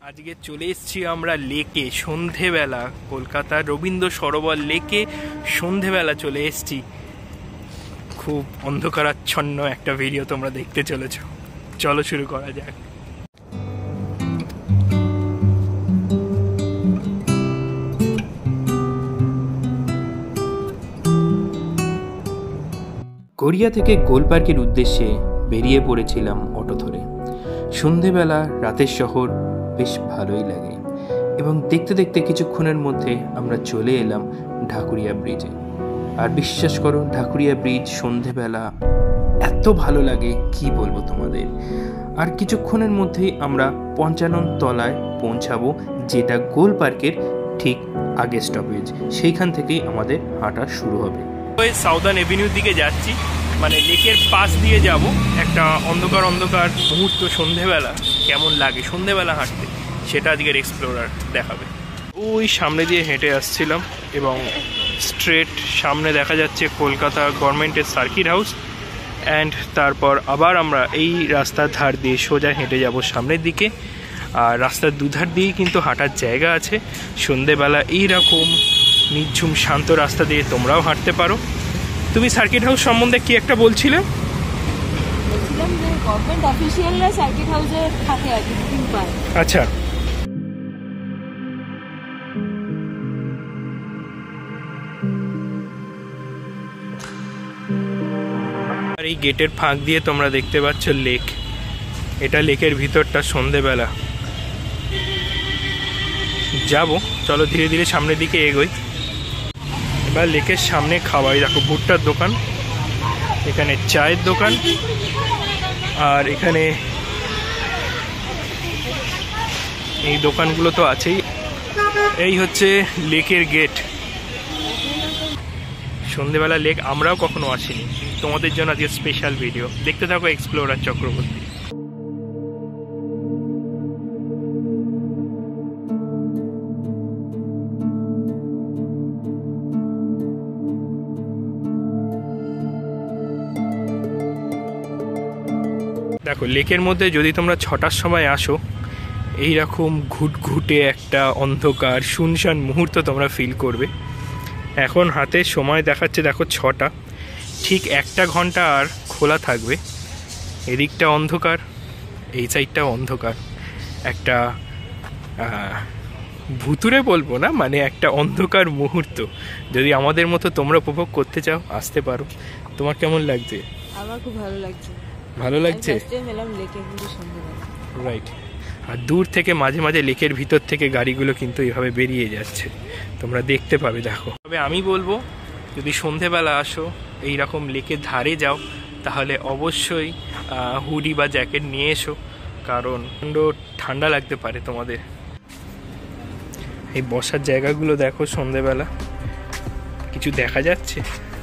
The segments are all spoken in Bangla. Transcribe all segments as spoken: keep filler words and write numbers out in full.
আজকে চলে এসেছি আমরা লেকে সন্ধেবেলা, কলকাতার রবীন্দ্র সরোবর লেকে সন্ধেবেলা চলে এসেছি। খুব অন্ধকারাচ্ছন্ন একটা ভিডিও তোমরা দেখতে চলেছ। চলো শুরু করা যাক। গড়িয়া থেকে গোল পার্কের উদ্দেশ্যে বেরিয়ে পড়েছিলাম অটো ধরে। সন্ধেবেলা রাতের শহর বেশ ভালোই লাগে এবং দেখতে দেখতে কিছুক্ষণের মধ্যে আমরা চলে এলাম ঢাকুরিয়া ব্রিজে। আর বিশ্বাস করো, ঢাকুরিয়া ব্রিজ সন্ধেবেলা এত ভালো লাগে কি বলবো তোমাদের। আর কিছুক্ষণের মধ্যেই আমরা পঞ্চানন তলায় পৌঁছাবো, যেটা গোল পার্কের ঠিক আগে স্টপেজ। সেইখান থেকেই আমাদের হাঁটা শুরু হবে। ওই সাউদার্ন এভিনিউর দিকে যাচ্ছি, মানে লেকের পাশ দিয়ে যাব। একটা অন্ধকার অন্ধকার মুহূর্ত সন্ধেবেলা কেমন লাগে সন্ধেবেলা হাঁটতে, সেটা আজকের এক্সপ্লোরার দেখাবে। ওই সামনে দিয়ে হেঁটে আসছিলাম এবং স্ট্রেট সামনে দেখা যাচ্ছে কলকাতা গভর্নমেন্টের সার্কিট হাউস। অ্যান্ড তারপর আবার আমরা এই রাস্তার ধার দিয়ে সোজা হেঁটে যাব সামনের দিকে। আর রাস্তার দুধার দিয়েই কিন্তু হাঁটার জায়গা আছে। সন্ধেবেলা এইরকম নিঝুম শান্ত রাস্তা দিয়ে তোমরাও হাঁটতে পারো। তুমি সার্কিট হাউস সম্বন্ধে কি একটা বলছিলে? বলছিলাম যে গভর্নমেন্ট অফিশিয়ালরা সার্কিট হাউসে থাকে আর কি, বুকিং পায়। আচ্ছা, আর এই গেটের ফাঁক দিয়ে তোমরা দেখতে পাচ্ছ লেক। এটা লেকের ভিতরটা। সন্ধেবেলা যাব, চলো ধীরে ধীরে সামনের দিকে এগোই। এবার লেকের সামনে খাওয়াই দেখো, ভুট্টার দোকান, এখানে চায়ের দোকান, আর এখানে এই দোকানগুলো তো আছেই। এই হচ্ছে লেকের গেট। সন্ধেবেলা লেক আমরাও কখনো আসিনি, তোমাদের জন্য আজকে স্পেশাল ভিডিও। দেখতে থাকো এক্সপ্লোরার চক্রবর্তী। দেখো, লেকের মধ্যে যদি তোমরা ছটার সময় আসো, এইরকম ঘুটঘুটে একটা অন্ধকার শুনশান মুহূর্ত তোমরা ফিল করবে। এখন হাতে সময় দেখাচ্ছে দেখো ছটা, ঠিক একটা ঘন্টা আর খোলা থাকবে। এদিকটা অন্ধকার, এই সাইডটাও অন্ধকার। একটা ভুতুরে বলবো না, মানে একটা অন্ধকার মুহূর্ত। যদি আমাদের মতো তোমরা উপভোগ করতে চাও, আসতে পারো। তোমার কেমন লাগছে? আমার খুব ভালো লাগছে। ভালো লাগছে, রাইট। আর দূর থেকে মাঝে মাঝে লেকের ভিতর থেকে গাড়িগুলো কিন্তু এভাবে বেরিয়ে যাচ্ছে, তোমরা দেখতে পাবে। দেখো, তবে আমি বলবো যদি সন্ধেবেলা আসো, এই রকম লেকের ধারে যাও, তাহলে অবশ্যই হুডি বা জ্যাকেট নিয়ে এসো, কারণ ঠান্ডা লাগতে পারে তোমাদের। এই বসার জায়গাগুলো দেখো, সন্ধেবেলা কিছু দেখা যাচ্ছে?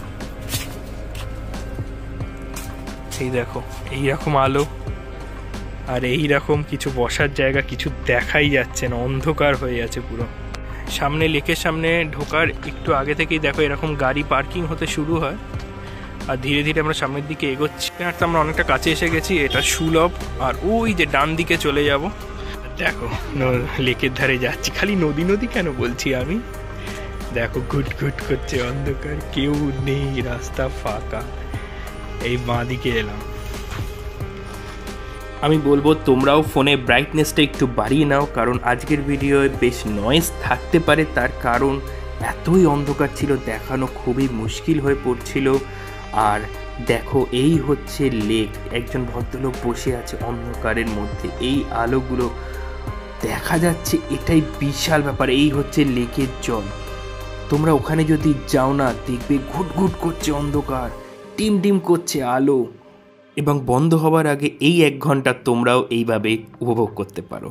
এই দেখো, এইরকম আলো আর এইরকম কিছু বসার জায়গা কিছু দেখাই যাচ্ছে না, অন্ধকার হয়ে আছে পুরো। সামনে লেকের সামনে ঢোকার একটু আগে থেকেই দেখো এরকম গাড়ি পার্কিং হতে শুরু হয়। আর ধীরে ধীরে আমরা সামনের দিকে এগোচ্ছি। আর তো আমরা অনেকটা কাছে এসে গেছি। এটা সুলভ। আর ওই যে ডান দিকে চলে যাব, দেখো লেকের ধারে যাচ্ছি। খালি নদী নদী কেন বলছি আমি, দেখো ঘুট ঘুট করছে অন্ধকার, কেউ নেই, রাস্তা ফাঁকা। এই বাঁ দিকে এলাম। আমি বলবো তোমরাও ফোনে ব্রাইটনেসটা একটু বাড়িয়ে নাও, কারণ আজকের ভিডিওয়ে বেশ নয়েজ থাকতে পারে। তার কারণ এতই অন্ধকার ছিল, দেখানো খুবই মুশকিল হয়ে পড়ছিল। আর দেখো, এই হচ্ছে লেক। একজন ভদ্রলোক বসে আছে অন্ধকারের মধ্যে, এই আলোগুলো দেখা যাচ্ছে, এটাই বিশাল ব্যাপার। এই হচ্ছে লেকের জল। তোমরা ওখানে যদি যাও না, দেখবে ঘুট ঘুট করছে অন্ধকার, টিম টিম করছে আলো, এবং বন্ধ হবার আগে এই এক ঘন্টা তোমরাও এইভাবে উপভোগ করতে পারো।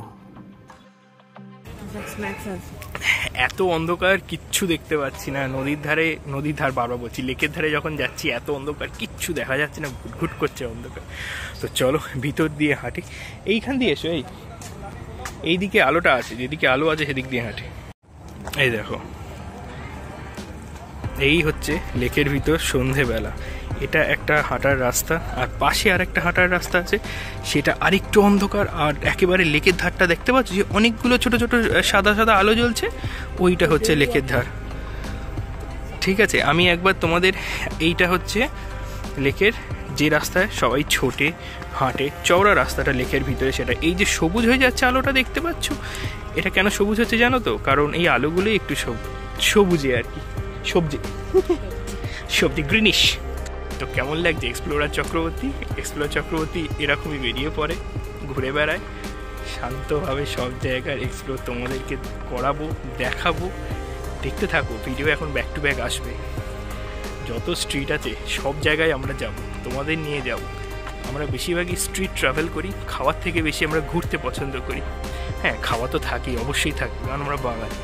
এত অন্ধকার, কিচ্ছু দেখতে পাচ্ছি না। নদীর ধারে, নদীর ধার বারবার বলছি, লেকের ধারে যখন যাচ্ছি এত অন্ধকার, কিচ্ছু দেখা যাচ্ছে না, ঘুটঘুট করছে অন্ধকার। তো চলো ভিতর দিয়ে হাঁটি। এইখান দিয়ে এসো, এই এইদিকে আলোটা আছে, যেদিকে আলো আছে সেদিক দিয়ে হাঁটি। এই দেখো, এই হচ্ছে লেকের ভিতর সন্ধেবেলা। এটা একটা হাঁটার রাস্তা, আর পাশে আর একটা হাঁটার রাস্তা আছে, সেটা আরেকটু অন্ধকার। আর একেবারে লেকের ধারটা দেখতে পাচ্ছ যে অনেকগুলো ছোট ছোট সাদা সাদা আলো জ্বলছে, ওইটা হচ্ছে লেকের ধার। ঠিক আছে, আমি একবার তোমাদের, এইটা হচ্ছে লেকের যে রাস্তায় সবাই ছোটে হাঁটে, চওড়া রাস্তাটা লেকের ভিতরে, সেটা এই যে সবুজ হয়ে যাচ্ছে আলোটা দেখতে পাচ্ছ, এটা কেন সবুজ হচ্ছে জানো তো? কারণ এই আলোগুলো একটু সবুজে আর কি, সবজি সবজি গ্রিনিশ। তো কেমন লাগছে এক্সপ্লোরার চক্রবর্তী? এক্সপ্লোরার চক্রবর্তী এরকমই বেরিয়ে পড়ে, ঘুরে বেড়ায় শান্তভাবে সব জায়গার এক্সপ্লোর তোমাদেরকে করাবো, দেখাবো, দেখতে থাকো। ভিডিও এখন ব্যাক টু ব্যাক আসবে, যত স্ট্রিট আছে সব জায়গায় আমরা যাব, তোমাদের নিয়ে যাব। আমরা বেশিরভাগই স্ট্রিট ট্রাভেল করি, খাওয়ার থেকে বেশি আমরা ঘুরতে পছন্দ করি। হ্যাঁ, খাওয়া তো থাকেই, অবশ্যই থাকবে, কারণ আমরা বাঙালি।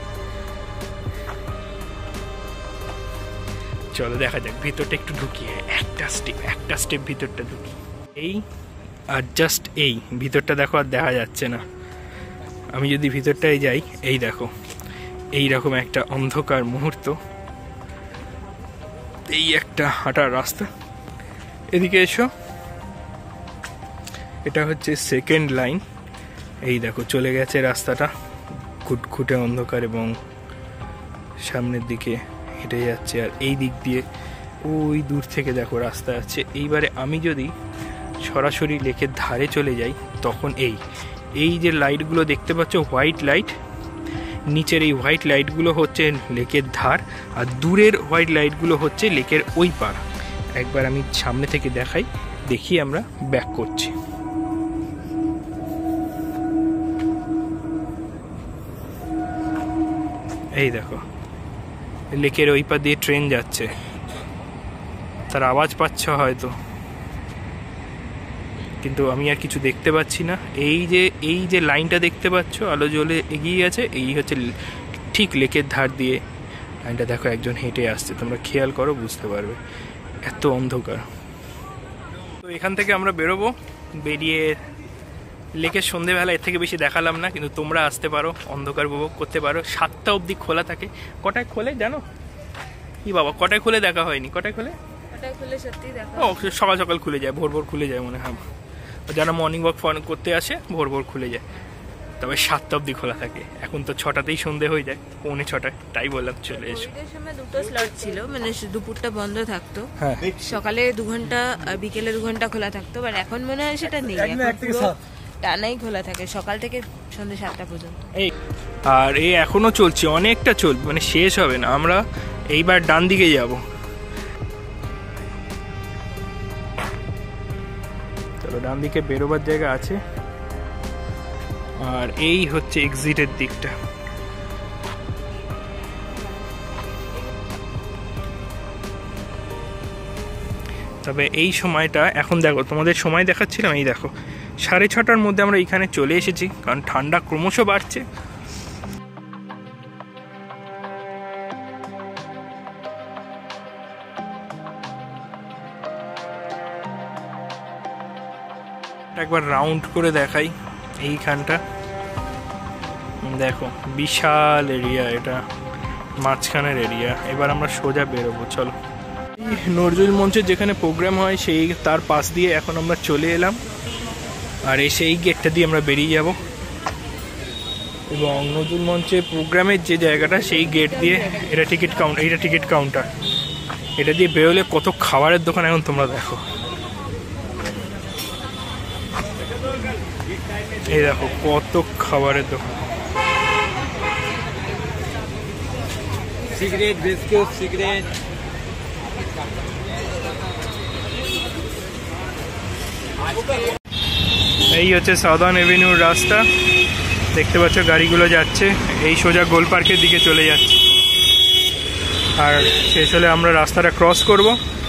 চলো দেখা যাক, ভিতরটা একটু ঢুকি, একটা স্টেপ একটা স্টেপ ভিতরটা ঢুকি। এই আর জাস্ট এই ভিতরটা দেখো, আর দেখা যাচ্ছে না। আমি যদি ভিতরটায় যাই, এই দেখো এই রকম একটা অন্ধকার মুহূর্ত, এই একটা হাঁটার রাস্তা। এদিকে এসো, এটা হচ্ছে সেকেন্ড লাইন। এই দেখো চলে গেছে রাস্তাটা, খুটখুটে অন্ধকার, এবং সামনের দিকে হেঁটে যাচ্ছে। আর এই দিক দিয়ে ওই দূর থেকে দেখো রাস্তা আছে। এইবারে আমি যদি সরাসরি লেকের ধারে চলে যাই, তখন এই এই যে লাইটগুলো দেখতে পাচ্ছ, হোয়াইট লাইট, নিচের এই হোয়াইট লাইটগুলো হচ্ছে লেকের ধার, আর দূরের হোয়াইট লাইটগুলো হচ্ছে লেকের ওই পার। একবার আমি সামনে থেকে দেখাই, দেখি আমরা ব্যাক করছি। এই দেখো লেকের ওই পার দিয়ে ট্রেন যাচ্ছে, তার আওয়াজ পাচ্ছ হয়তো, কিন্তু আমি আর কিছু দেখতে পাচ্ছি না। এই যে এই যে লাইনটা দেখতে পাচ্ছ আলো জ্বলে এগিয়ে আছে, এই হচ্ছে ঠিক লেকের ধার দিয়ে লাইনটা। দেখো একজন হেঁটে আসছে, তোমরা খেয়াল করো বুঝতে পারবে, এত অন্ধকার। তো এখান থেকে আমরা বেরোবো, বেরিয়ে লেকের সন্ধেবেলা এর থেকে বেশি দেখালাম না, কিন্তু তোমরা আসতে পারো, অন্ধকার উপভোগ করতে পারো। সাতটা অবধি খোলা থাকে। কটায় খোলে জানো? কি বাবা, কটায় খুলে দেখা হয়নি? কটায় খোলে? ও সকাল সকাল খুলে যায়, ভোর ভোর খুলে যায় মনে হয়। যারা মর্নিং ওয়াক করতে আসে ভোর ভোর খুলে যায়, তবে সাতটা অবধি খোলা থাকে। এখন তো ছটাতেই সন্ধে হয়ে যায়, পৌনে ছটায়, তাই বললাম চলে এসো। সময় দুটো স্লট ছিল, মানে দুপুরটা বন্ধ থাকতো, হ্যাঁ সকালে দু ঘন্টা আর বিকেলে দু ঘন্টা খোলা থাকতো, বাট এখন মনে হয় সেটা নেই, টানাই খোলা থাকে সকাল থেকে সন্ধ্যে সাতটা পর্যন্ত। এই আর এই এখনো চলছে, অনেকটা চলবে, মানে শেষ হবে না। আমরা এইবার ডান দিকে যাব, চলো ডান দিকে বেরোবার জায়গা আছে, আর এই হচ্ছে এক্সিটের দিকটা। তবে এই সময়টা এখন দেখো, তোমাদের সময় দেখাচ্ছিলাম, এই দেখো সাড়ে ছটার মধ্যে আমরা এইখানে চলে এসেছি, কারণ ঠান্ডা ক্রমশ বাড়ছে। একবার রাউন্ড করে দেখাই এইখানটা, দেখো বিশাল এরিয়া, এটা মাঝখানের এরিয়া। এবার আমরা সোজা বেরোবো, চলো। নজরুল মঞ্চের যেখানে প্রোগ্রাম হয় সেই তার পাশ দিয়ে এখন আমরা চলে এলাম, আর এসে এই গেটটা দিয়ে আমরা বেরিয়ে যাব, এবং নজরুল মঞ্চে প্রোগ্রামের যে জায়গাটা সেই গেট দিয়ে, এটা টিকিট কাউন্টার, এটা টিকিট কাউন্টার, এটা দিয়ে বেরোলে কত খাবারের দোকান এখন তোমরা দেখো। এই দেখো কত খাবারের দোকান, সিগারেট, বিস্কুট, সিগারেট। এই হচ্ছে সাউদার্ন এভিনিউর রাস্তা, দেখতে পাচ্ছ গাড়িগুলো যাচ্ছে, এই সোজা গোল পার্কের দিকে চলে যাচ্ছে, আর শেষ হলে আমরা রাস্তাটা ক্রস করব।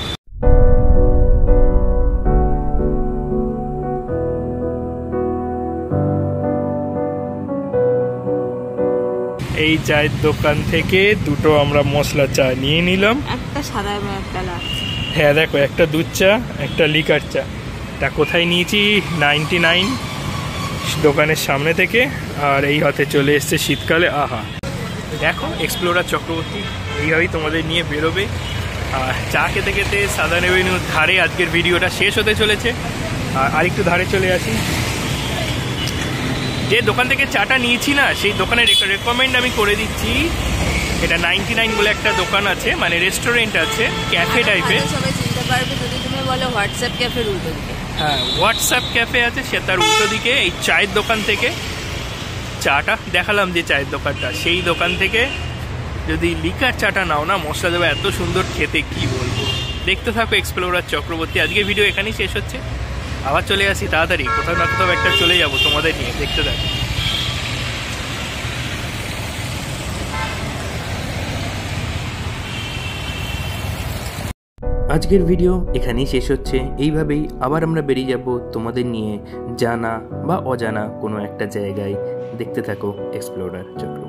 এই চায়ের দোকান থেকে দুটো আমরা মশলা চা নিয়ে নিলাম, একটা সাদা এবং একটা লাল। হ্যাঁ দেখো, একটা দুধ চা, একটা লিকার চা। তা কোথায় নিয়েছি? নাইনটি নাইন দোকানের সামনে থেকে। আর এই হাতে চলে এসছে শীতকালে। আহা, দেখো এক্সপ্লোরার চক্রবর্তী এইভাবেই তোমাদের নিয়ে বেরোবে, আর চা খেতে খেতে সাদার্ন এভিনিউর ধারে আজকের ভিডিওটা শেষ হতে চলেছে। আর আরেকটু ধারে চলে আসি, যে দোকান থেকে চাটা নিয়েছি না সেই দোকানের রেকমেন্ড আমি করে দিচ্ছি। এটা নাইনটি নাইন বলে একটা দোকান আছে, মানে রেস্টুরেন্ট আছে, ক্যাফে টাইপের। সবাই চিনতে পারবে যদি তুমি বলো হোয়াটসঅ্যাপ ক্যাফের উল্টো দিকে। হ্যাঁ, হোয়াটসঅ্যাপ ক্যাফে আছে, সে তার উল্টো দিকে এই চায়ের দোকান থেকে চাটা দেখালাম, যে চায়ের দোকানটা, সেই দোকান থেকে যদি লিকার চাটা নাও না, মশলা দেওয়া এত সুন্দর খেতে, কি বলবো। দেখতে থাকো এক্সপ্লোরার চক্রবর্তী। আজকে ভিডিও এখানেই শেষ হচ্ছে, আবার চলে আসি তাড়াতাড়ি, কোথাও না কোথাও একটা চলে যাবো তোমাদের নিয়ে, দেখতে থাকো। আজকের ভিডিও এখানেই শেষ হচ্ছে। এইভাবেই আবার আমরা বেরিয়ে যাব তোমাদের নিয়ে জানা বা অজানা কোনো একটা জায়গায়। দেখতে থাকো এক্সপ্লোরার চক্র।